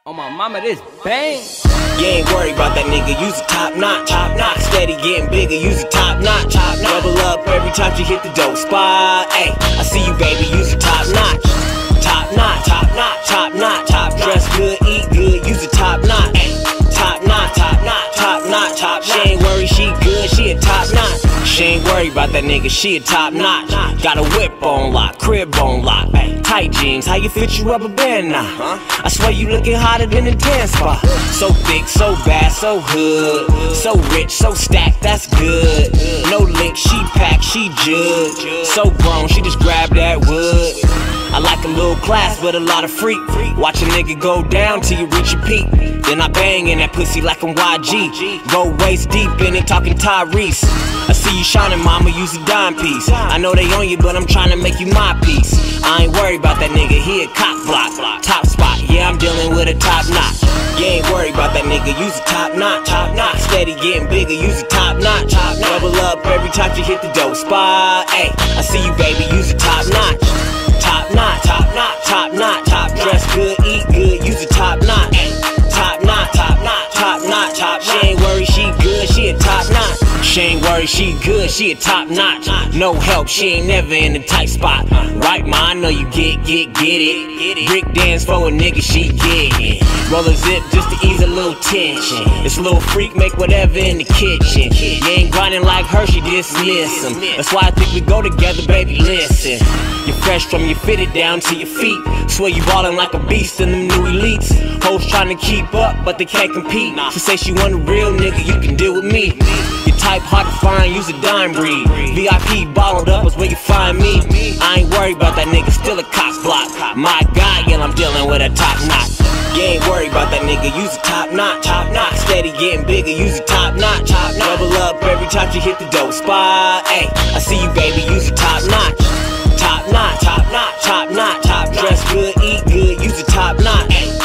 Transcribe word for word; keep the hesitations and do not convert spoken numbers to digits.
On my mama, this bang. You ain't worried about that nigga, use a top notch, top notch. Steady getting bigger, use a top notch, top notch. Double up every time she hit the dope spot. Ayy, I see you, baby, use a top notch, top notch, top notch, top notch, top. Dress good, eat good, use a top notch, ayy, top notch, top notch, top notch, top. She ain't worried, she good, she a top notch. She ain't worried about that nigga, she a top notch. Got a whip on lock, crib on lock, ayy. Tight jeans, how you fit you rubber band now? Huh? I swear you looking hotter than a tan spot. So thick, so bad, so hood, so rich, so stacked, that's good. No lick, she pack, she judge. So grown, she just grab that wood. I like a little class, but a lot of freak. Watch a nigga go down till you reach your peak. Then I bang in that pussy like I'm Y G. Go waist deep in it, talking Tyrese. I see you shining, mama, use a dime piece. I know they on you, but I'm trying to make you my piece. I ain't worried about that nigga, he a cock block. Top spot, yeah, I'm dealing with a top notch. You ain't worried about that nigga, use a top notch, top notch. Steady getting bigger, use a top notch, top notch. Double up every time she hit the dope spot. Ayy, I see you, baby, use a top notch, top notch, top notch, top notch, top. Dress good, eat good, use a top notch, ayy, top notch, top notch, top notch, top. She ain't worried, she good, she a top notch. She ain't worried, she good, she a top notch. No help, she ain't never in a tight spot. Right, ma, I know you get, get, get it. Brick dance for a nigga, she get it. Roll a zip just to ease a little tension. This little freak make whatever in the kitchen. You ain't grinding like her, she dismiss him. That's why I think we go together, baby, listen. You're fresh from your fitted down to your feet. Swear you ballin' like a beast in them new elites. Hoes trying to keep up, but they can't compete. She say she want a real nigga, you can deal with me. Your type hard to find, use a dime breed. V I P balled up is where you find me. I ain't worried about that nigga, still a cock block. My God, yeah, I'm dealing with a top notch. You ain't worried about that nigga, use a top notch, top notch. Steady getting bigger, use a top notch, top notch. Double up every time she hit the dope spot. Ayy, I see you, baby, use a top notch, top notch, top notch, top notch, top. Dress good, eat good, use a top notch, ayy,